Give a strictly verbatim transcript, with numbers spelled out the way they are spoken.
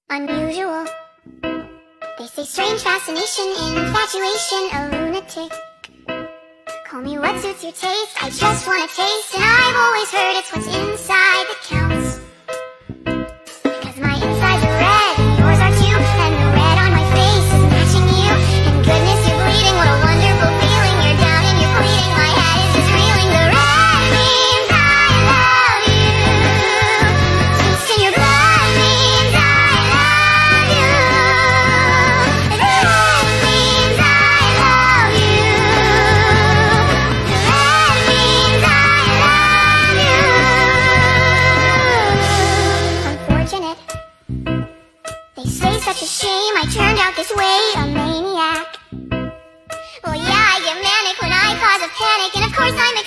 unusual. They say strange fascination, infatuation, a lunatic. Call me what suits your taste, I just wanna taste. And I've always heard it's what's inside that counts. Because my insides are red, and yours are too. And the red on my face is matching you. And goodness, you're bleeding, what a wonderful feeling. You're down and you're pleading, my head is just reeling. The red means I love you. Taste in your blood means I love you. The red means I love you. The red means I love you. Unfortunate. They say such a shame I turned out this way, a maniac. Well, yeah, I get manic when I cause a panic, and of course I'm